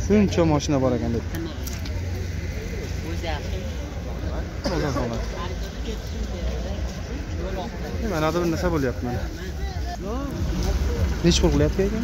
Shuncha mashina bor ekan deb. Mana ada bir narsa bo'lyapti mana. Necha pul qilyapti ekan?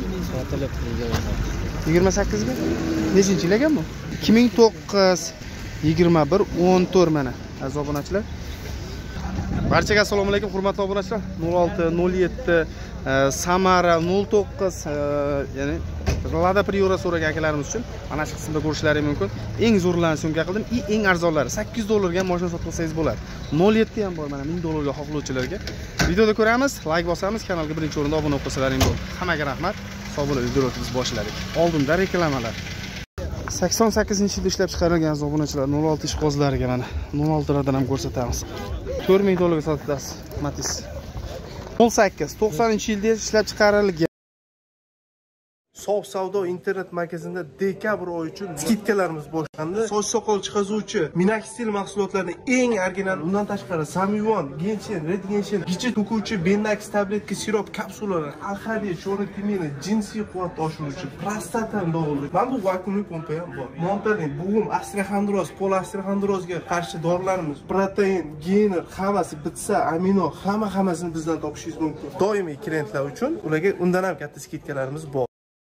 28 ga? Nechinchi yil ekan bu? 2009 21 14 mana. Aziz obunachilar. Barchaga assalomu alaykum, hurmatli obunachilar. 06 07 Samara 09 ya'ni Lada Priora so'ragan akalarimiz uchun mana shu qismda ko'rishlaringiz mumkin. Eng zo'rlarini so'mga qildim, eng arzonlari 800 dollarga mashina sotib olsangiz bo'ladi. 07 ham bor mana 1000 dollarga xohlovchilarga. Videoda ko'ramiz, like bosamiz, kanalga birinchi o'rinda obuna bo'lib qolsalaring bo'ladi. Hammaga rahmat. Sog' bo'ling, videoni biz boshladik. Oldinda reklamalar. 88-yilda ishlab chiqarilgan aziz obunachilar 06 ishqozlariga mana 16 radan ham ko'rsatamiz. 4000 dollarga sotasiz. Matiz. 18 90-yilda ishlab chiqarilgan Sof savdo internet markazida dekabr oyi uchun skidkalarimiz boshlandi. Soch soqol chiqazuvchi Minaxstil mahsulotlarining eng original, undan tashqari Samyuan, Genshin, Red Genshin, gichi to'kuvchi Benax tabletka, sirop kapsulalar, alhadiya, cho'ri timini, jinsiy quvvat oshiruvchi, prostatani davolovchi. Mana bu vakuumli pompa ham bor. Monterning bug'um, osteoxondroz, polosteoxondrozga qarshi dorilarimiz, protein, gainer, hammasi bitsa, amino, hammasini bizdan topishingiz mumkin. Doimiy klientlar uchun ularga undan ham katta skidkalarimiz bor.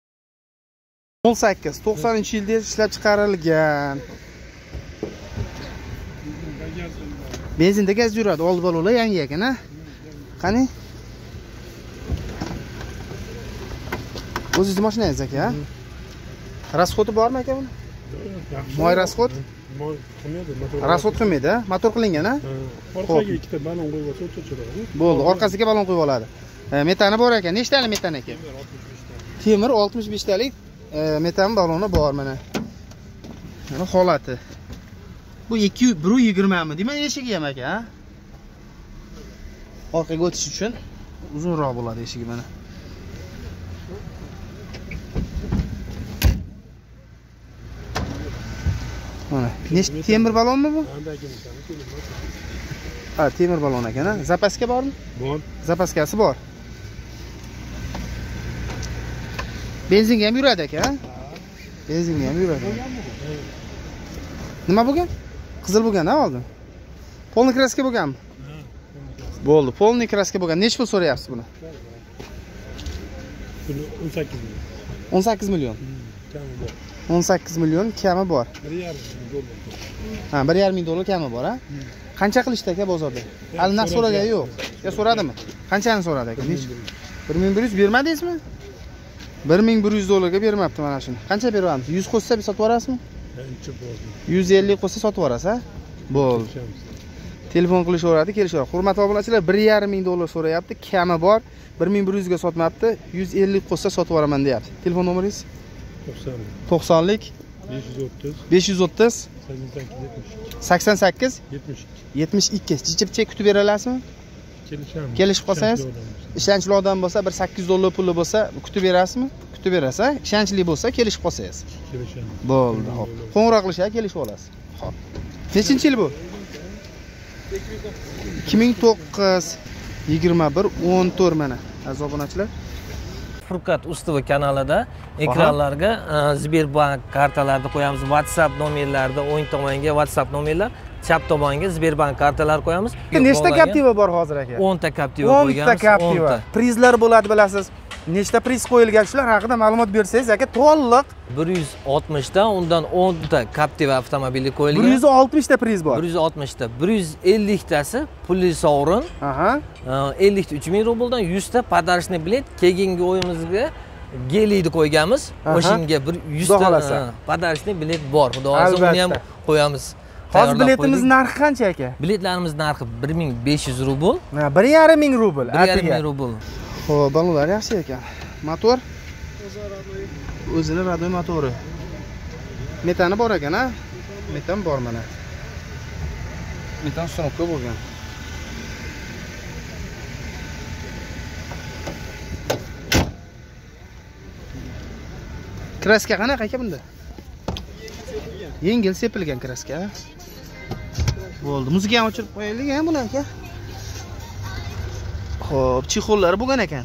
18 90-yilda ishlab chiqarilgan. Benzinda gaz yuradi, oldi balolar yangi ekan, ha? Qani? O'zingiz mashinangiz aka? Rasxodi bormi aka buni? Moy rasxod? Moy qilmaydi, motor. Rasxod qilmaydi, motor qilingan, ha? Orqaga ikkita balon qo'yib olsa o'chiradi. Bo'ldi, orqasiga balon qo'yib oladi. Metani bor ekan. Nechtalik metan aka? Temir 65 talik. Metan baloni bor mana. Mana holati. Bu 120 mi? Demak, eshigi ham aka, ha? Orqaga o'tish uchun uzunroq bo'ladi eshigi mana. Mana, nechta temir balonmi bu? Ha, temir balon ekan, ha? Zapaska bormi? Bor. Zapaskasi bor. Benzinga ham yuradi aka, ha? Benzinga ham yuradi. Nima bo'lgan? Qizil bo'lgan-a oldin? Polni kraska bo'lganmi? Bo'ldi, polni kraska bo'lgan. Nech pul so'rayapsiz buni? Buni 18 million. 18 million. Kami bor. 18 million kami bor. 1,5 dollar. Ha, 1,5 dollar kami bor, ha? Qancha qilishdi aka bozorda? Hali narx so'ragan yo'q. Ya so'radimi? Qanchani so'radi aka? 1100 bermadingizmi? 1100 dollarga bermabdi mana shuni. Qancha beryapsiz? 100 qo'shsa sotib yuborasizmi? 150 qo'shsa sotib yuborasiz, ha? Bo'ldi. Telefon qilishaveradi, kelishaveradi. Hurmatli obunachilar, 1,5 dollar so'rayapti, kami bor. 1100 ga sotmabdi, 150 qo'shsa sotib yuboraman deyapti. Telefon nomeringiz? 90lik 530 88 72. Jichibcha kutib beralasizmi? Kelishib qolsangiz, ishonchli odam bo'lsa, bir 800 dollar puli bo'lsa, kutib berasizmi? Kutib berasa, ishonchli bo'lsa, kelishib qolsangiz. Bo'ldi, xo'p. Qo'ng'iroq qilishga kelishib olasiz. Xo'p. Nechinchi yil bu? 2009 21 14 mana. Aziz obunachilar. Furqat Ustova kanalida ekranlarga Sberbank kartalarni qo'yamiz. WhatsApp nomerlarida o'ng tomonga WhatsApp nomerlar, chap tomonga Sberbank kartalar qo'yamiz. Nechta Captiva bor hozir aka? 10 ta Captiva qo'yganmiz. 10 ta Captiva. Prizlar bo'ladi bilasiz. Nechta priz qo'yilgan shular haqida ma'lumot bersangiz aka, to'liq 160 ta, undan 10 ta Captiva avtomobili qo'yilgan. 160 ta priz bor. 160 ta, 150 tasi pulli sovrin. Aha. 50 ta 3000 rubldan 100 ta podarishni bilet. Keyingi o'yimizga geliydi qo'yganmiz. O'shinga 100 ta podarishni bilet bor. Xudo xohlasa uni ham qo'yamiz. Hozir biletimiz narxi qancha aka? Biletlarimiz narxi 1500 rubl. 1,5 rubl. 1,5 rubl. Xo'p, balonlar yaxshi ekan. Motor? O'zini radoy motori. Metani bor ekan, ha? Metan bor mana. Metan stropka bo'lgan. Kraska qanaqa aka bunda? Yengil sepilgan kraska. Bo'ldi. Muzika ham o'chirib qo'yaylik, ha, buni aka. Xo'p, chixollari bo'lgan ekan.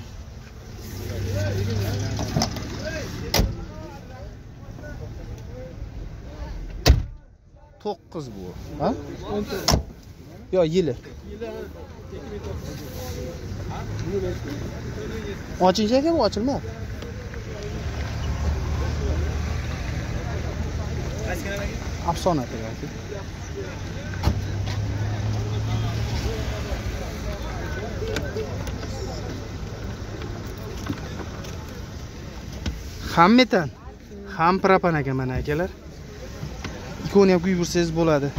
9 bu. Ha? 14. Yo, yili. Ochinchi aka bu ochilmayapti. Afsona aka. Ham metan, ham propan aka mana akalar. Ikkovini ham quyib yursangiz bo'ladi.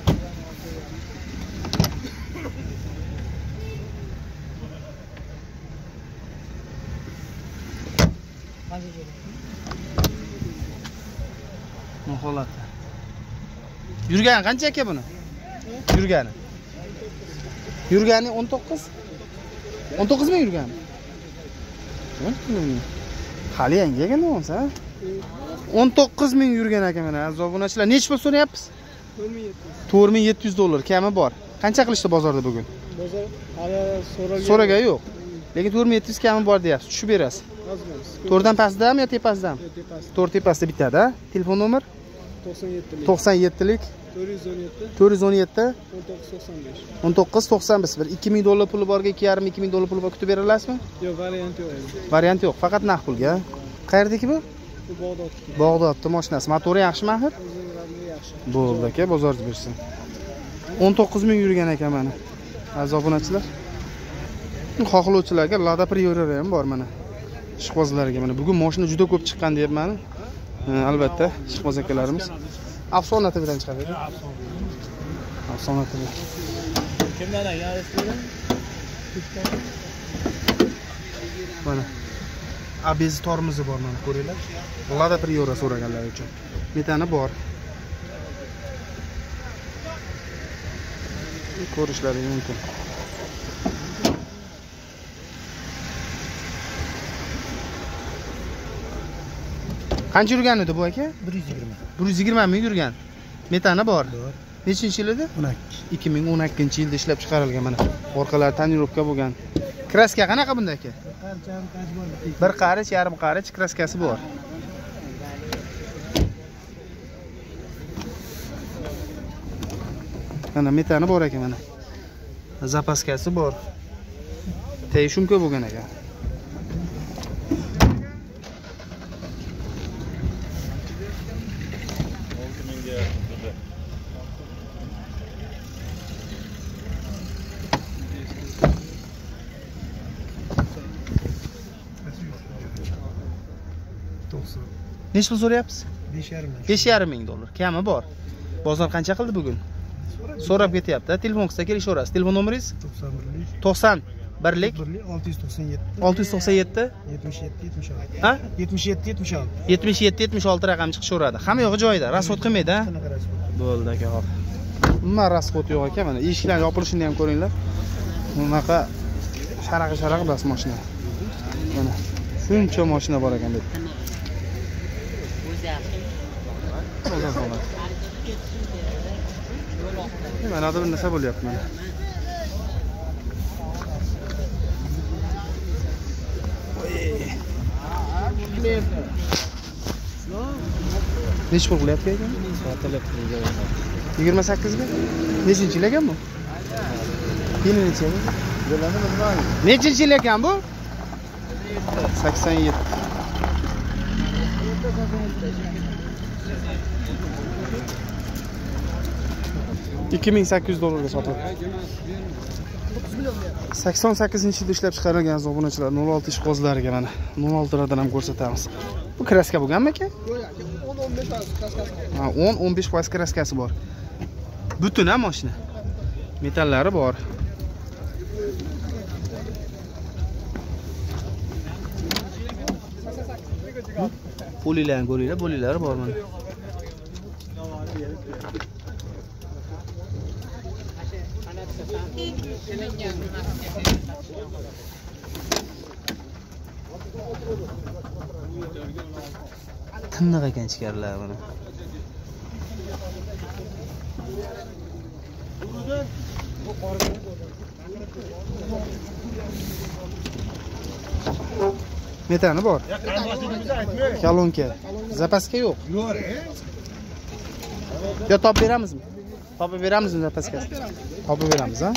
Bu holati. Yurgani qancha aka buni? Yurgani. Yurgani 19. 19 mi yurgani? Hali yangi ekan bo'lsa. 19 ming yurgan aka mana aziz obunachilar. Necha pul so'rayapsiz? 4700 dollar kami bor. Qancha qilishdi bozorda bugun? Bozor hali So'ragan yo'q. Lekin 4700 kami bor deyapsiz. Tushib berasiz. To'rdan pastdami yo tepasidami? To'rt tepasida bitadi. Telefon nomer 97lik 417 1995 2000 dollar puli borga 2500 dollar puli bor kutib beralasizmi? Yo'q, variant yo'q. Variant yo'q, faqat naqd pulga. Qayerdaki bu? Bag'dodniki. Bag'dodda mashinasi. Motori yaxshimi axir? Yaxshi. Bo'ldi aka, bozorda bersin. 19 ming yurgan ekan mana. Aziz obunachilar. Xohlovchilarga Lada Priora ham bor mana. Ishqibozlarga mana bugun mashina juda ko'p chiqqan deyapman. Albatta, ishqiboz akalarimiz Afsona TVdan chiqadi. Afsona TV. Kimdan yarashdi? Mana abez tormozi bor mana ko'ringlar. Lada Priora so'raganlar uchun. Metani bor. Ko'rishlaringiz mumkin. Qancha yurgan edi bu aka? 120. 120 ming yurgan. Metani bor. Bor. Nechinchi yil edi? 12. 2012-yilda ishlab chiqarilgan mana. Orqalari tonirovka bo'lgan. Kraska qanaqa bunda aka? Bir qarich, yarim qarich kraskasi bor. Mana metani bor ekan mana. Zapaskasi bor. Teyshumka bo'lgan ekan. Necha pul so'rayapsiz? 5,5 ming dollar. Kami bor. Bozor qancha qildi bugun? So'rab ketyapti. Telefon qilsa kelishaverasiz. Telefon nomeringiz? 91lik 697 ha? 77-76 raqam chiqishaveradi. Hamma yo'g'i joyida. Rasxod qilmaydi, ha? Bo'ldi aka, hop. Umuman rasxod yo'q ekan mana. Eshiklar yopilishini ham ko'ringlar. Bunaqa sharaqa bas mashina. Mana shuncha mashina bor ekan deb. Mana bir narsa bo'lyapti mana. Necha pul qilyapti ekan? 28 mi? Nechinchi yil ekan bu? Yili necha ekan? Nechinchi yil ekan bu? 87. $2800 sotiladi. 88-yilda ishlab chiqarilgan obunachilar 06 ishqibozlariga mana 06 radan ham ko'rsatamiz. Bu kraska bo'lganmi aka? Yo'q, 10-15% kraskasi bor. Butun ham mashina. Metallari bor. Polilan ko'ringlar, bolilari bor mana. Tiniq ekan ichkarilar mana. Metani bor. Kolonka. Zapaska yo'q. Yo topib beramizmi? Topib beramizmi zapaskasi? Topib beramiz, ha?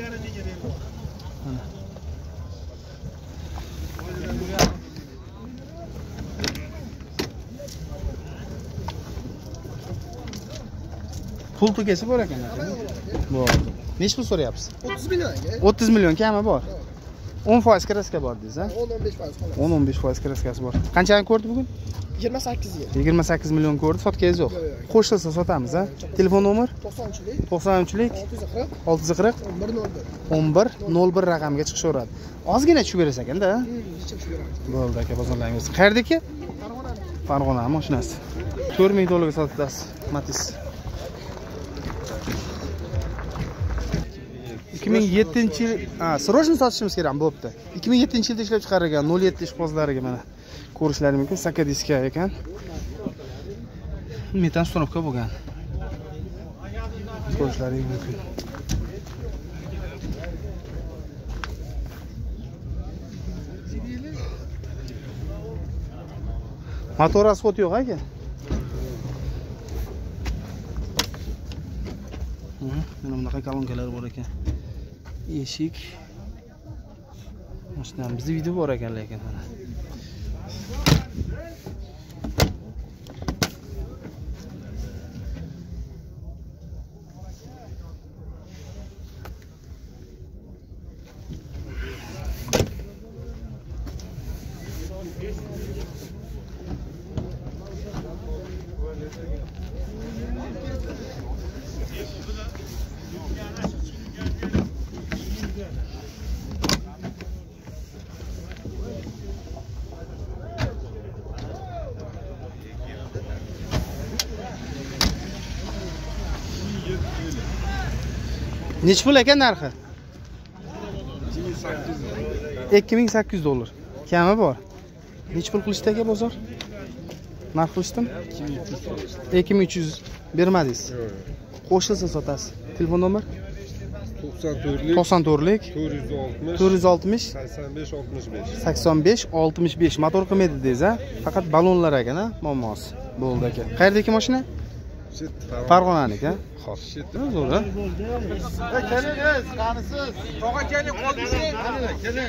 Pul tugasi bor ekan. Bor. Nech pul so'rayapsiz? 30 milyon. 30 milyon kami bor. 10% kraska bor deysiz, ha? 10-15%. 10-15% kraskasi bor. Qanchani ko'rdi bugun? 28 ga. 28 million ko'rdi, sotgangiz yo'q. Qo'shilsa sotamiz, ha? Telefon nomer? 90'lik. 93lik 640 640 1101. 1101 raqamga chiqishaveradi. Ozgina tushib berasiz ekanda, ha? Bo'ldi aka, bozorlaringiz. Qayerdaki? Farg'ona mashinasi. 4000 dollarga sotasiz, Matiz. 2007-yil, srojni sotishimiz kerak bo'pti. 2007-yilda ishlab chiqarilgan 07 ishqibozlariga mana ko'rishlaringiz mumkin. Sakadiska ekan. Metan uстановка bo'lgan. Ko'rishlaringiz mumkin. Motor asfalt yo'q aka. Mana bunaqa kolonkalar bor ekan. Eshik. Mashina bizda video bor ekan lekin mana. Nech pul ekan narxi? 2800 dollar. Kami bor. Nech pul qilishdi aka bozor? Narx qilishdim? 2300 bermadingiz. Qo'shilsa sotasiz. Telefon nomer? 94lik 460 85 65. Motor qilmaydi deysiz, ha? Faqat balonlar ekan, ha? Muammosi. Bo'ldi aka. Qayerdagi mashina? Farg'onaniki, ha? Xo'p. Zo'r, ha? Kelingiz, qanisiz? Tog'a keling, qo'lingizga. Keling,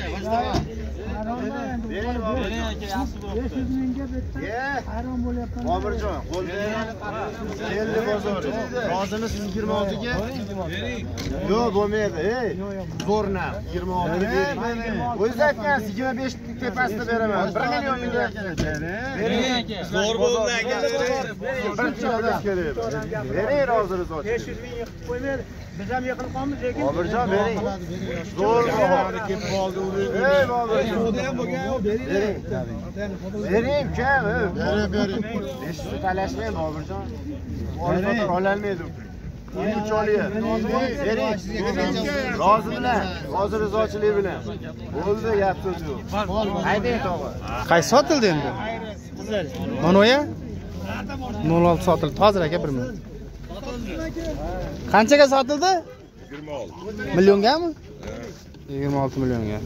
Hayron bo'lyapman. Obirjon, qo'l bering. Keldi bozor. Rozimisiz 26 ga? Yo'q, bo'lmaydi. Ey, zo'rna 26 ga bering. O'zingiz aytgansiz 25 tepasida beraman. 1 million bering. Zo'r bo'ldi aka. Birinchi odam kerak. Bering rozimiz ochib. 500 ming yig'ib qo'ymaydi. Biz ham yaqin qolamiz lekin. Obirjon bering. Zo'r bo'ldi. Ketib qoldi u. Ey, Obirjon. Bering. Bering, kam. Bering. 500 talashmang, Obirjon. Olmadan ololmaydi u. 13 olyapti. Bering. Rozimilar. Hozir rizochilik bilan. Bo'ldi, gap so'z yo'q. Haydang tog'a. Qaysi sotildi endi? Mana ya? 06 sotildi. Hozir aka 1 minut. Qanchaga sotildi? 26. Milliongami? 26 millionga.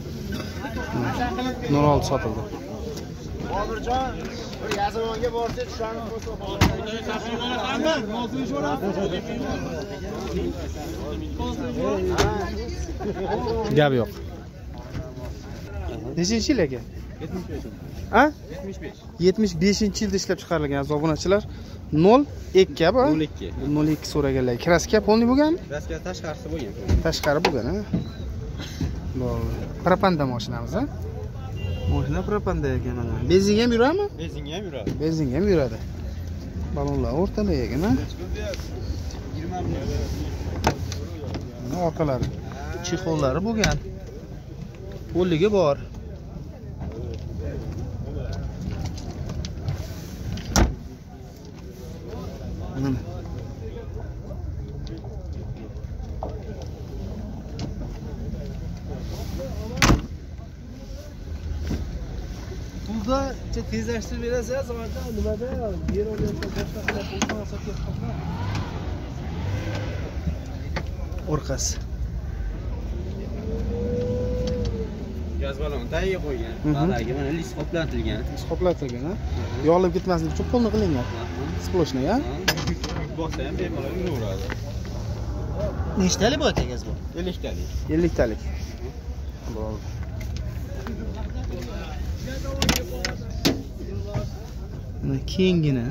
06 sotildi. Obirjon, bir Yazamonga borsa tushani qo'ysa. Gap yo'q. Nechinchi yil aka? 75. Ha? 75. 75-yilda ishlab chiqarilgan aziz obunachilar. 02 bu? 02. 02 so'raganlar. Kraska polni bo'lganmi? Kraska tashqarisi bo'lgan. Tashqari bo'lgan, ha? Bo'ldi. Propanda mashinamiz, ha? Mashina propanda ekan mana. Benzinga ham yuradimi? Benzinga ham yuradi. Benzinga ham yuradi. Balonlar o'rtada ekan, ha? 20 million. Mana orqalari. Chexollari bo'lgan. Qo'lligi bor. Mana. Pulda tezlashtirib berasiz, orada nimada yer olyapti, boshqa qilib sotib Orqasi. gaz balon tagiga qo'ygan. Balagi mana lis qoplantirilgan. Qoplantirilgan, ha? Yog'ilib ketmaslik uchun polni qilingan. Sploshniy, ha? Boqsa ham bemalol yuraveradi. Nechtalik bu akagaz bu? 50 talik. 50 talik. Bo'ldi. Mana kengina.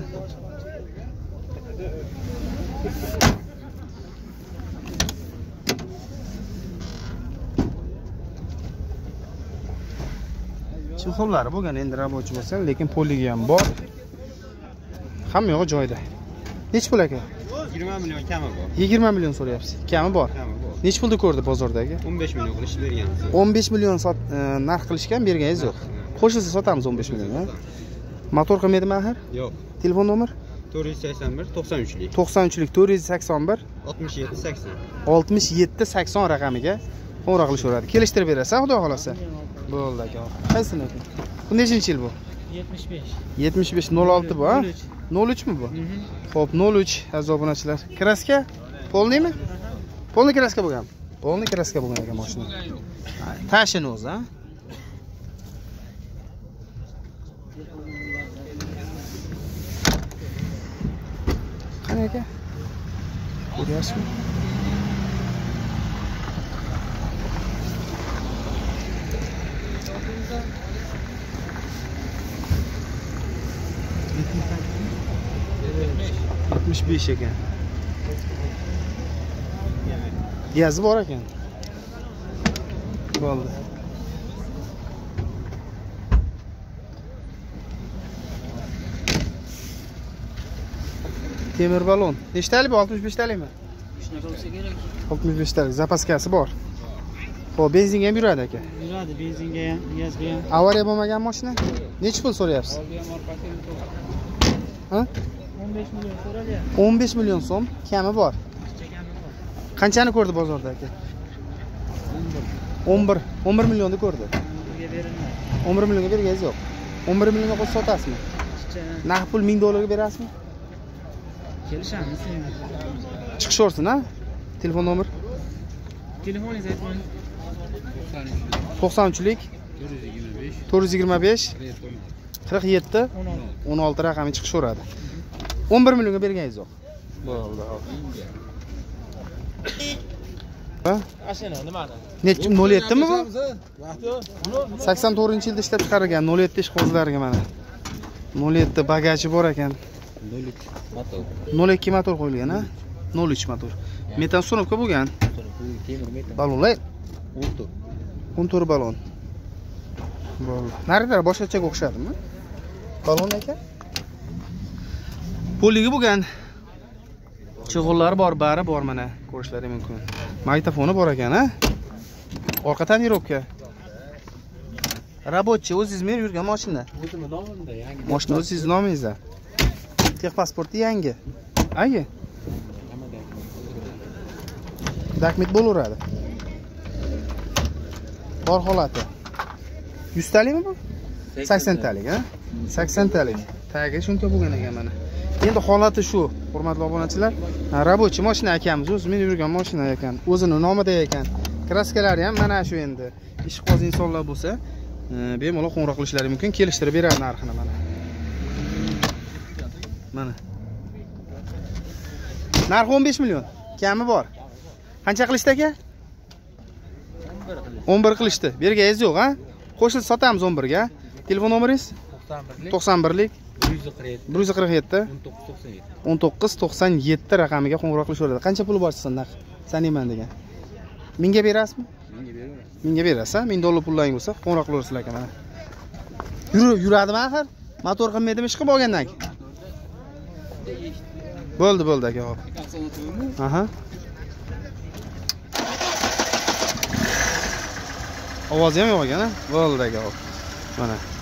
Chexollari bo'lgan endi rabochi bo'lsa, lekin poligi ham bor. Hamma yo'g'i joyida. Nech pul aka? 20 million kami bor. 20 million so'rayapsiz. Kami bor. Kami bor. Nech pulda ko'rdi bozordagi? 15 million qilish berganmiz. 15 million narx qilishgan, berganingiz yo'q. Qo'shilsa sotamiz 15 million. Motor qilmaydimi axir? Yo'q. Telefon nomer? 481 93lik. 93lik 481 67 80. 67 80 raqamiga qo'ng'iroq qilishaveradi. Kelishtirib berasiz, xudo xolasa. Bo'ldi aka. Qaysini aka? Bu nechinchi yil bu? 75. 75 06 bu, ha? 03 mi bu? Xo'p, 03 aziz obunachilar. Kraska polnimi? Polni kraska bo'lgan. Polni kraska bo'lgan ekan mashina. Tashin o'zi, ha? Qani aka? Ko'ryapsizmi? besh ekan. Gazi bor ekan. Bo'ldi. Temir balon. Nechtalik bu? 65 talikmi? Shunaqa bo'lsa kerak. 65 talik. Zapaskasi bor. Xo'p, benzinga ham yuradi aka. Yuradi, benzinga ham, gazga ham. Avariya bo'lmagan mashina? Necha pul so'rayapsiz? Ha? 15 million so'ralgan. 15 million so'm kami bor. Qanchani ko'rdi bozorda aka? 11 millionni ko'rdi. Bunga berilmaydi. 11 millionga berganingiz yo'q. 11 millionga qo'shib sotasizmi? Naqd pul 1000 dollarga berasizmi? Kelishamiz. Chiqishaversin, ha? Telefon nomer? Telefoningizni aytmang. 93lik 425 47 16 raqami chiqishaveradi. 11 millionga berganingiz yo'q. Bo'ldi. Ha? Ashana nimada? Necha 07 mi bu? 84-yilda ishlab chiqarilgan 07 ish qo'zlariga mana. 07 bagaji bor ekan. 02 motor qo'yilgan, ha? 03 motor. Metan uстановка bo'lgan. Balonlar 14 balon. Bo'ldi. Narilar boshqachaga o'xshadimi? Balon ekan. Poligi bo'lgan. Chig'ullari bor, bari bor mana. Ko'rishlari mumkin. Magnitofoni bor ekan, ha? Orqa tonirovka. Рабочий o'zingizmi yurgan mashina? O'zimning nomimda yangi. Mashina o'zingiz nomingizda. Texpasporti yangi. Agi? Dakmet bo'laveradi. Bor holati. 100 talikmi bu? 80 talik, ha? 80 talik. Tagi shuncha bo'lgan ekan mana. Endi holati shu, hurmatli obunachilar. Рабочий mashina akamiz, o'zimiz yurgan mashina ekan. O'zining nomida ekan. Kraskalari ham mana shu endi. Ishqoz insonlar bo'lsa, bemalol qo'ng'iroq qilishlari mumkin, kelishtirib beradi narxini mana. Mana. Narx 15 million. Kami bor. Qancha qilishdi aka? 11 qilishdi. Berganingiz yo'q, ha? Qo'shilib sotamiz 11 ga. Telefon nomeringiz? 91lik 147 1997 raqamiga qo'ng'iroq qilishaveradi. Qancha puli bor sizda naqd? Sanayman degan. 1000 ga berasizmi? 1000 ga berasiz, 1000 dollar pullaring bo'lsa, qo'ng'iroq qilaversiz aka mana. Yuradimi axir? Motor qilmaydimi ish qilib olgandan keyin? Bo'ldi aka, hop. Aha. Ovozi ham yo'q ekan, ha? Bo'ldi aka, hop. Mana.